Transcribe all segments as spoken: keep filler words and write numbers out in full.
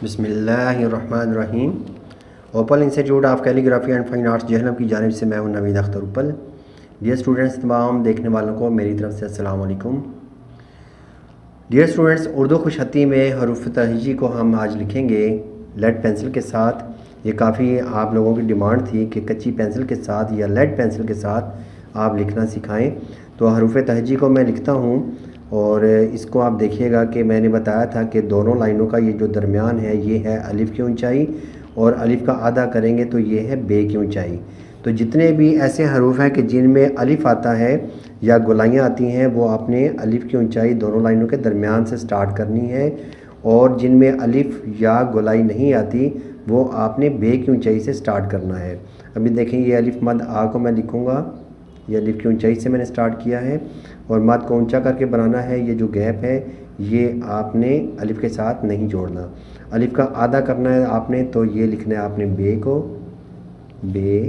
बिस्मिल्लाहिर्रहमानिर्रहीम। Opal institute of calligraphy and fine arts Jhelum की जानिब से मैं हूं नवीद अख्तर उपल। डियर स्टूडेंट्स, तमाम देखने वालों को मेरी तरफ से अस्सलाम वालेकुम। डियर स्टूडेंट्स, उर्दू खुशखती में हरूफ तहजी को हम आज लिखेंगे लेड पेंसिल के साथ। ये काफ़ी आप लोगों की डिमांड थी कि कच्ची पेंसिल के साथ या लेड पेंसिल के साथ आप लिखना सिखाएं। तो हरूफ तहजी को मैं लिखता हूँ और इसको आप देखिएगा कि मैंने बताया था कि दोनों लाइनों का ये जो दरमियान है ये है अलिफ़ की ऊंचाई, और अलिफ़ का आधा करेंगे तो ये है बे की ऊंचाई। तो जितने भी ऐसे हरूफ हैं कि जिनमें अलिफ़ आता है या गोलाइयाँ आती हैं, वो आपने अलिफ़ की ऊंचाई दोनों लाइनों के दरमियान से स्टार्ट करनी है, और जिनमें अलिफ़ या गोलाई नहीं आती वो आपने बे की ऊंचाई से स्टार्ट करना है। अभी देखें, ये अलिफ़ मद आ को मैं लिखूँगा, ये अलिफ़ की ऊंचाई से मैंने स्टार्ट किया है, और मद को ऊंचा करके बनाना है। ये जो गैप है ये आपने अलिफ़ के साथ नहीं जोड़ना, अलिफ़ का आधा करना है आपने। तो ये लिखना है आपने बे को, बे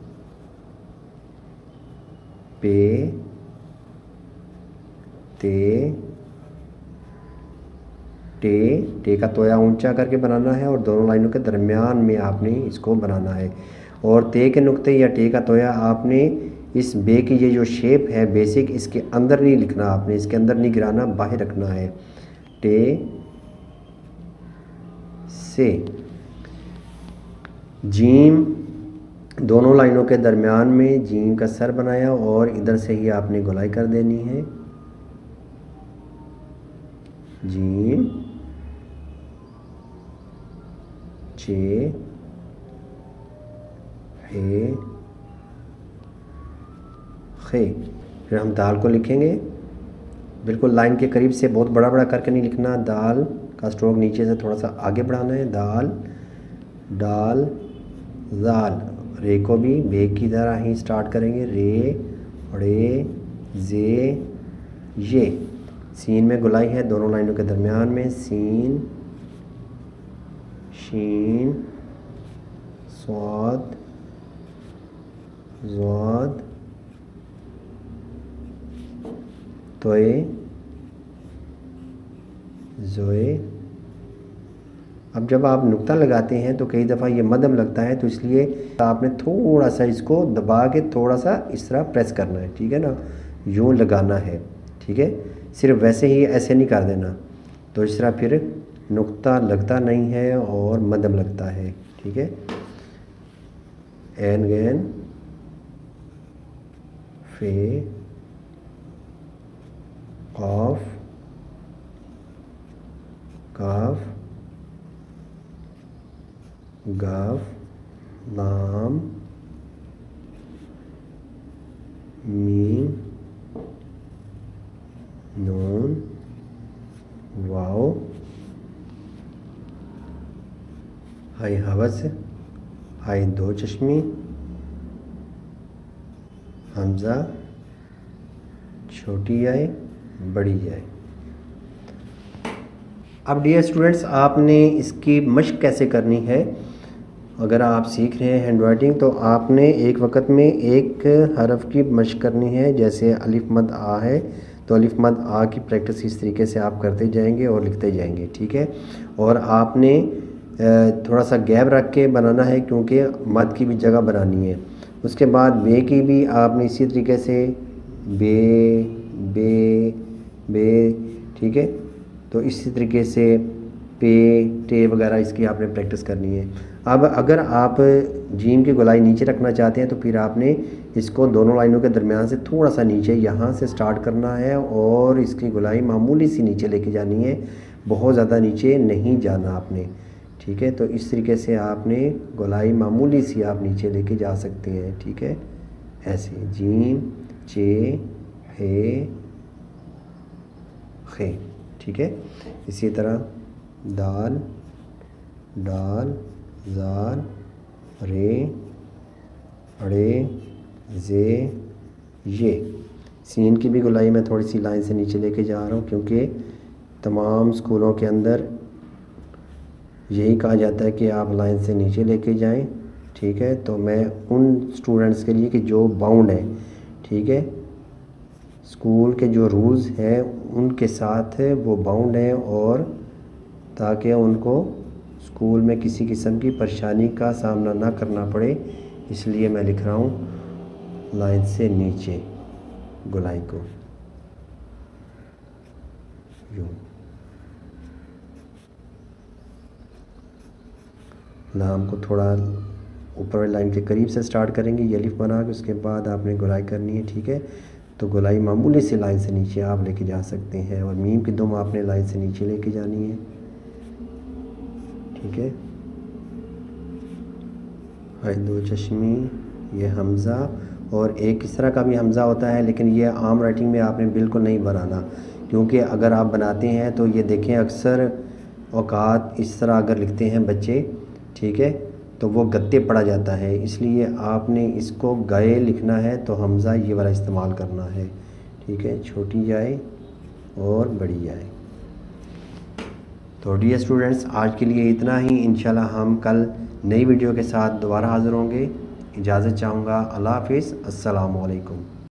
पे ते टे टे का तोया ऊंचा करके बनाना है, और दोनों लाइनों के दरमियान में आपने इसको बनाना है। और ते के नुक्ते या टे का तोया आपने इस बे की ये जो शेप है बेसिक, इसके अंदर नहीं लिखना आपने, इसके अंदर नहीं गिराना, बाहर रखना है। टे से जीम दोनों लाइनों के दरमियान में जीम का सर बनाया, और इधर से ही आपने गोलाई कर देनी है। जीम चे हे खे। फिर हम दाल को लिखेंगे बिल्कुल लाइन के करीब से, बहुत बड़ा बड़ा करके नहीं लिखना। दाल का स्ट्रोक नीचे से थोड़ा सा आगे बढ़ाना है। दाल डाल जाल। रे को भी बे की तरह ही स्टार्ट करेंगे। रे रे जे ये। सीन में गुलाई है दोनों लाइनों के दरमियान में। सीन शीन स्वाद ज़ाद तोए ज़ोए। अब जब आप नुक्ता लगाते हैं तो कई दफ़ा ये मदम लगता है, तो इसलिए आपने थोड़ा सा इसको दबा के थोड़ा सा इस तरह प्रेस करना है, ठीक है ना, यूँ लगाना है, ठीक है। सिर्फ वैसे ही ऐसे नहीं कर देना, तो इस तरह फिर नुक्ता लगता नहीं है और मदम लगता है, ठीक है। एन गैन फे काफ काफ गाफ लाम मीम नून वाओ हाई हवस हाई दो चश्मी हमज़ा छोटी आए बड़ी आए। अब डियर स्टूडेंट्स, आपने इसकी मश्क कैसे करनी है? अगर आप सीख रहे हैं हैंड राइटिंग तो आपने एक वक्त में एक हरफ की मश्क करनी है। जैसे अलिफ मद आ है तो अलिफ मद आ की प्रैक्टिस इस तरीके से आप करते जाएंगे और लिखते जाएंगे, ठीक है। और आपने थोड़ा सा गैप रख के बनाना है, क्योंकि मद की भी जगह बनानी है। उसके बाद बे की भी आपने इसी तरीके से बे बे बे, ठीक है। तो इसी तरीके से पे टे वगैरह इसकी आपने प्रैक्टिस करनी है। अब अगर आप जीम की गोलाई नीचे रखना चाहते हैं तो फिर आपने इसको दोनों लाइनों के दरमियान से थोड़ा सा नीचे यहाँ से स्टार्ट करना है, और इसकी गोलाई मामूली सी नीचे लेके जानी है, बहुत ज़्यादा नीचे नहीं जाना आपने, ठीक है। तो इस तरीके से आपने गोलाई मामूली सी आप नीचे लेके जा सकते हैं, ठीक है। ऐसे जीम चे हे खे, ठीक है। इसी तरह दाल डाल जाल रे अड़े जे ये। सीन की भी गोलाई मैं थोड़ी सी लाइन से नीचे लेके जा रहा हूँ, क्योंकि तमाम स्कूलों के अंदर यही कहा जाता है कि आप लाइन से नीचे लेके जाएं, ठीक है। तो मैं उन स्टूडेंट्स के लिए कि जो बाउंड है, ठीक है, स्कूल के जो रूल्स हैं उनके साथ वो बाउंड हैं, और ताकि उनको स्कूल में किसी किस्म की परेशानी का सामना ना करना पड़े, इसलिए मैं लिख रहा हूँ लाइन से नीचे गोलाई को यूँ। नाम को थोड़ा ऊपर वाली लाइन के करीब से स्टार्ट करेंगे, ये अलिफ बना के उसके बाद आपने गोलाई करनी है, ठीक है। तो गोलाई मामूली से लाइन से नीचे आप लेके जा सकते हैं, और मीम की दुम आपने लाइन से नीचे लेके जानी है, ठीक है। हाय दो चश्मी, ये हमज़ा, और एक इस तरह का भी हमज़ा होता है, लेकिन ये आम राइटिंग में आपने बिल्कुल नहीं बनाना, क्योंकि अगर आप बनाते हैं तो ये देखें अक्सर औकात इस तरह अगर लिखते हैं बच्चे, ठीक है, तो वो गद्दे पड़ा जाता है, इसलिए आपने इसको गए लिखना है तो हमज़ा ये वाला इस्तेमाल करना है, ठीक है। छोटी जाए और बड़ी जाए। तो डियर स्टूडेंट्स, आज के लिए इतना ही। इंशाल्लाह हम कल नई वीडियो के साथ दोबारा हाज़िर होंगे। इजाज़त चाहूँगा। अल्लाह हाफ़िज़। अस्सलामु अलैकुम।